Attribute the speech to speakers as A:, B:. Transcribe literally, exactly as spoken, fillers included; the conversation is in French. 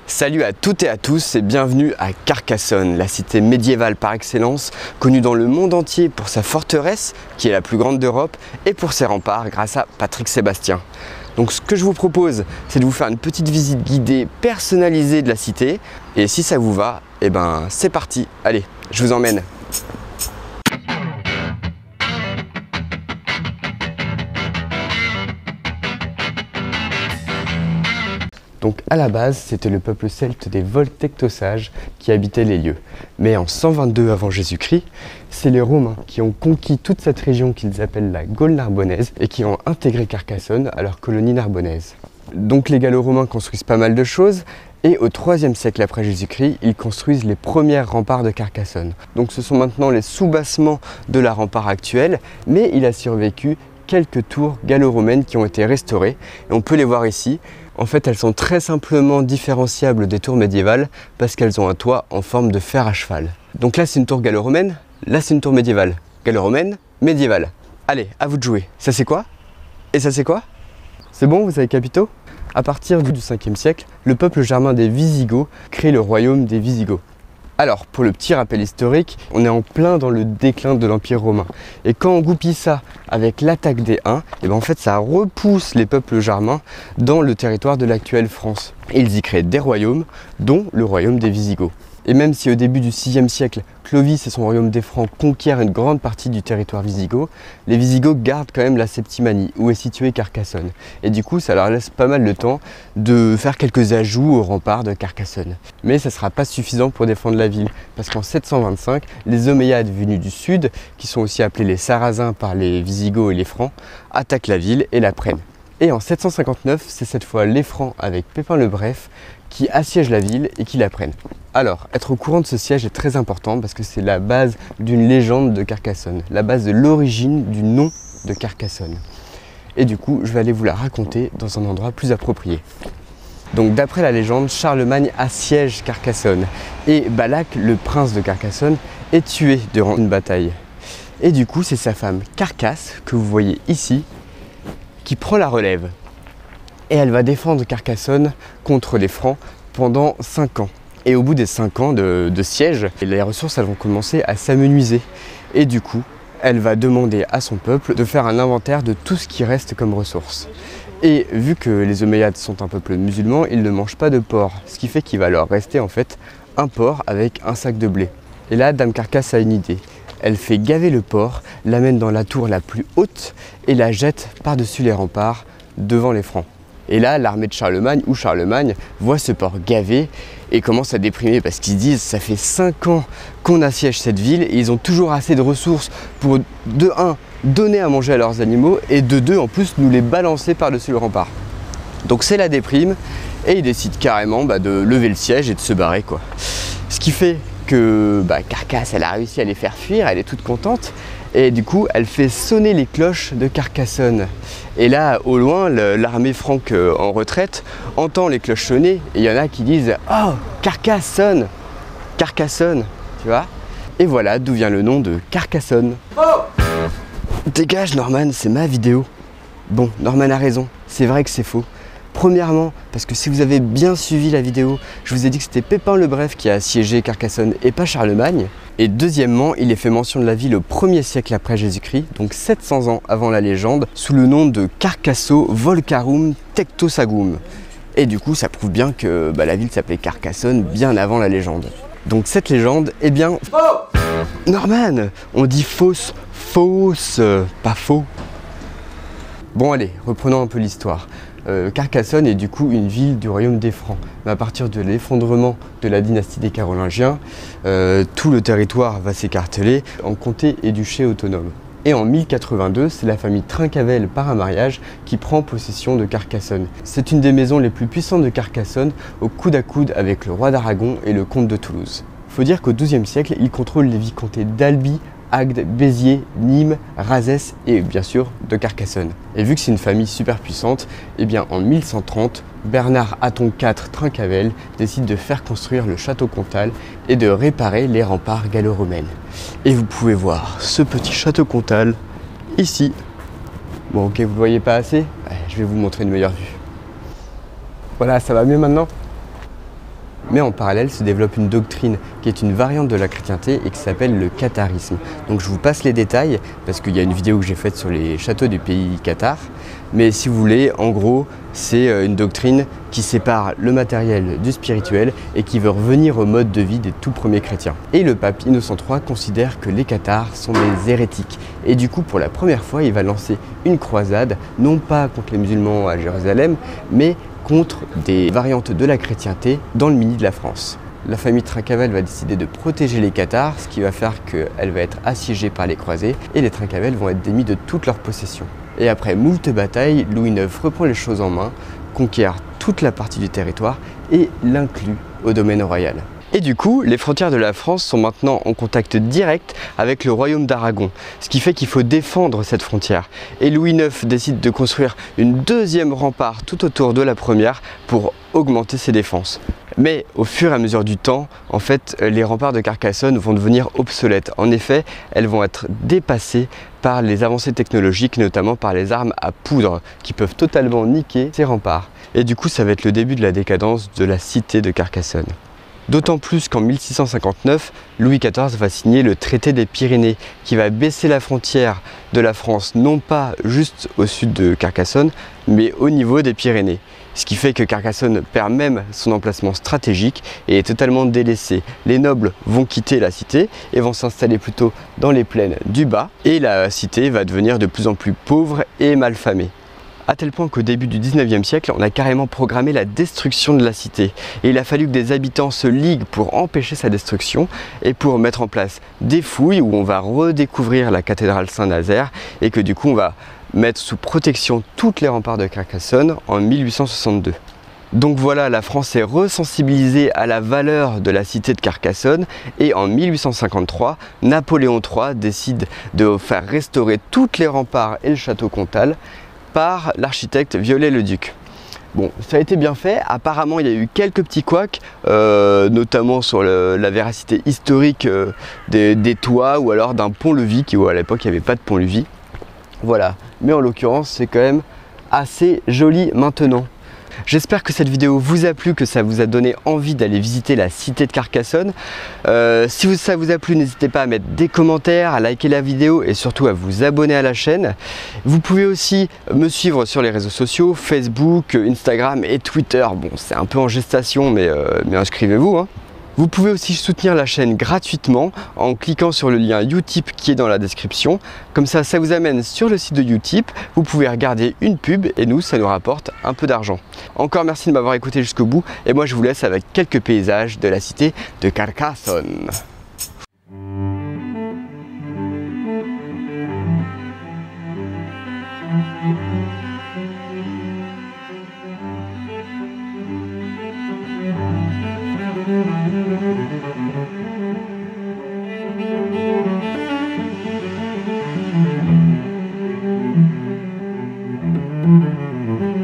A: Salut à toutes et à tous et bienvenue à Carcassonne, la cité médiévale par excellence, connue dans le monde entier pour sa forteresse, qui est la plus grande d'Europe, et pour ses remparts grâce à Patrick Sébastien. Donc ce que je vous propose, c'est de vous faire une petite visite guidée personnalisée de la cité, et si ça vous va, eh ben c'est parti, allez, je vous emmène. Donc à la base, c'était le peuple celte des Voltectosages qui habitaient les lieux. Mais en cent vingt-deux avant Jésus-Christ, c'est les Romains qui ont conquis toute cette région qu'ils appellent la Gaule narbonnaise et qui ont intégré Carcassonne à leur colonie narbonnaise. Donc les Gallo-Romains construisent pas mal de choses et au troisième siècle après Jésus-Christ, ils construisent les premières remparts de Carcassonne. Donc ce sont maintenant les soubassements de la rempart actuelle, mais il a survécu quelques tours gallo-romaines qui ont été restaurées et on peut les voir ici. En fait, elles sont très simplement différenciables des tours médiévales parce qu'elles ont un toit en forme de fer à cheval. Donc là, c'est une tour gallo-romaine, là, c'est une tour médiévale. Gallo-romaine, médiévale. Allez, à vous de jouer. Ça, c'est quoi? Et ça, c'est quoi? C'est bon, vous avez capito? À partir du cinquième siècle, le peuple germain des Visigoths crée le royaume des Visigoths. Alors, pour le petit rappel historique, on est en plein dans le déclin de l'Empire romain. Et quand on goupille ça avec l'attaque des Huns, et ben en fait ça repousse les peuples germains dans le territoire de l'actuelle France. Et ils y créent des royaumes, dont le royaume des Visigoths. Et même si au début du sixième siècle, Clovis et son royaume des Francs conquièrent une grande partie du territoire wisigoth, les Visigoths gardent quand même la Septimanie, où est située Carcassonne. Et du coup, ça leur laisse pas mal de temps de faire quelques ajouts aux remparts de Carcassonne. Mais ça ne sera pas suffisant pour défendre la ville, parce qu'en sept cent vingt-cinq, les Omeyyades venus du sud, qui sont aussi appelés les Sarrasins par les Visigoths et les Francs, attaquent la ville et la prennent. Et en sept cent cinquante-neuf, c'est cette fois les Francs avec Pépin le Bref qui assiègent la ville et qui la prennent. Alors, être au courant de ce siège est très important parce que c'est la base d'une légende de Carcassonne, la base de l'origine du nom de Carcassonne. Et du coup, je vais aller vous la raconter dans un endroit plus approprié. Donc d'après la légende, Charlemagne assiège Carcassonne et Balak, le prince de Carcassonne, est tué durant une bataille. Et du coup, c'est sa femme Carcasse, que vous voyez ici, qui prend la relève. Et elle va défendre Carcassonne contre les Francs pendant cinq ans. Et au bout des cinq ans de, de siège, les ressources elles vont commencer à s'amenuiser. Et du coup, elle va demander à son peuple de faire un inventaire de tout ce qui reste comme ressources. Et vu que les Omeyyades sont un peuple musulman, ils ne mangent pas de porc. Ce qui fait qu'il va leur rester en fait un porc avec un sac de blé. Et là, Dame Carcasse a une idée. Elle fait gaver le porc, l'amène dans la tour la plus haute et la jette par-dessus les remparts devant les Francs. Et là, l'armée de Charlemagne ou Charlemagne voit ce porc gavé et commence à déprimer parce qu'ils se disent ça fait cinq ans qu'on assiège cette ville et ils ont toujours assez de ressources pour de un donner à manger à leurs animaux et de deux en plus nous les balancer par-dessus le rempart. Donc c'est la déprime et ils décident carrément bah, de lever le siège et de se barrer quoi. Ce qui fait que bah, Carcasse elle a réussi à les faire fuir, elle est toute contente. Et du coup, elle fait sonner les cloches de Carcassonne. Et là, au loin, l'armée franque en retraite entend les cloches sonner. Et il y en a qui disent « Oh, Carcassonne ! Carcassonne !» Tu vois? Et voilà d'où vient le nom de Carcassonne. Oh! Dégage Norman, c'est ma vidéo. Bon, Norman a raison, c'est vrai que c'est faux. Premièrement, parce que si vous avez bien suivi la vidéo, je vous ai dit que c'était Pépin le Bref qui a assiégé Carcassonne et pas Charlemagne. Et deuxièmement, il est fait mention de la ville au premier siècle après Jésus-Christ, donc sept cents ans avant la légende, sous le nom de Carcasso Volcarum Tectosagum. Et du coup, ça prouve bien que bah, la ville s'appelait Carcassonne bien avant la légende. Donc cette légende, eh bien... Oh Norman, on dit fausse, fausse, pas faux. Bon allez, reprenons un peu l'histoire. Euh, Carcassonne est du coup une ville du royaume des Francs. Mais à partir de l'effondrement de la dynastie des Carolingiens, euh, tout le territoire va s'écarteler en comté et duché autonome. Et en mille quatre-vingt-deux, c'est la famille Trincavel par un mariage qui prend possession de Carcassonne. C'est une des maisons les plus puissantes de Carcassonne, au coude à coude avec le roi d'Aragon et le comte de Toulouse. Faut dire qu'au douzième siècle, il contrôle les vicomtés d'Albi, Agde, Béziers, Nîmes, Razès et bien sûr de Carcassonne. Et vu que c'est une famille super puissante, eh bien en mille cent trente, Bernard Hatton quatre Trincavel décide de faire construire le château comtal et de réparer les remparts gallo-romaines. Et vous pouvez voir ce petit château comtal ici. Bon ok, vous ne le voyez pas assez, je vais vous montrer une meilleure vue. Voilà, ça va mieux maintenant? Mais en parallèle se développe une doctrine qui est une variante de la chrétienté et qui s'appelle le catharisme. Donc je vous passe les détails parce qu'il y a une vidéo que j'ai faite sur les châteaux du pays Cathare. Mais si vous voulez, en gros, c'est une doctrine qui sépare le matériel du spirituel et qui veut revenir au mode de vie des tout premiers chrétiens. Et le pape Innocent trois considère que les cathares sont des hérétiques. Et du coup, pour la première fois, il va lancer une croisade, non pas contre les musulmans à Jérusalem, mais contre des variantes de la chrétienté dans le mini de la France. La famille Trincavel va décider de protéger les cathares, ce qui va faire qu'elle va être assiégée par les croisés et les Trincavel vont être démis de toutes leurs possessions. Et après moult batailles, Louis neuf reprend les choses en main, conquiert toute la partie du territoire et l'inclut au domaine royal. Et du coup, les frontières de la France sont maintenant en contact direct avec le royaume d'Aragon, ce qui fait qu'il faut défendre cette frontière. Et Louis neuf décide de construire une deuxième rempart tout autour de la première pour augmenter ses défenses. Mais au fur et à mesure du temps, en fait, les remparts de Carcassonne vont devenir obsolètes. En effet, elles vont être dépassées par les avancées technologiques, notamment par les armes à poudre, qui peuvent totalement niquer ces remparts. Et du coup, ça va être le début de la décadence de la cité de Carcassonne. D'autant plus qu'en mille six cent cinquante-neuf, Louis quatorze va signer le traité des Pyrénées qui va baisser la frontière de la France non pas juste au sud de Carcassonne, mais au niveau des Pyrénées. Ce qui fait que Carcassonne perd même son emplacement stratégique et est totalement délaissée. Les nobles vont quitter la cité et vont s'installer plutôt dans les plaines du bas et la cité va devenir de plus en plus pauvre et malfamée. À tel point qu'au début du dix-neuvième siècle, on a carrément programmé la destruction de la cité. Et il a fallu que des habitants se liguent pour empêcher sa destruction et pour mettre en place des fouilles où on va redécouvrir la cathédrale Saint-Nazaire et que du coup on va mettre sous protection toutes les remparts de Carcassonne en mille huit cent soixante-deux. Donc voilà, la France est resensibilisée à la valeur de la cité de Carcassonne et en mille huit cent cinquante-trois, Napoléon trois décide de faire restaurer toutes les remparts et le château comtal par l'architecte Viollet-le-Duc. Bon, ça a été bien fait. Apparemment, il y a eu quelques petits couacs, euh, notamment sur le, la véracité historique euh, des, des toits ou alors d'un pont-levis, qui où à l'époque il n'y avait pas de pont-levis. Voilà, mais en l'occurrence, c'est quand même assez joli maintenant. J'espère que cette vidéo vous a plu, que ça vous a donné envie d'aller visiter la cité de Carcassonne. Euh, si ça vous a plu, n'hésitez pas à mettre des commentaires, à liker la vidéo et surtout à vous abonner à la chaîne. Vous pouvez aussi me suivre sur les réseaux sociaux, Facebook, Instagram et Twitter. Bon, c'est un peu en gestation, mais, euh, mais inscrivez-vous, hein. Vous pouvez aussi soutenir la chaîne gratuitement en cliquant sur le lien Utip qui est dans la description. Comme ça, ça vous amène sur le site de Utip. Vous pouvez regarder une pub et nous, ça nous rapporte un peu d'argent. Encore merci de m'avoir écouté jusqu'au bout et moi je vous laisse avec quelques paysages de la cité de Carcassonne. Thank you.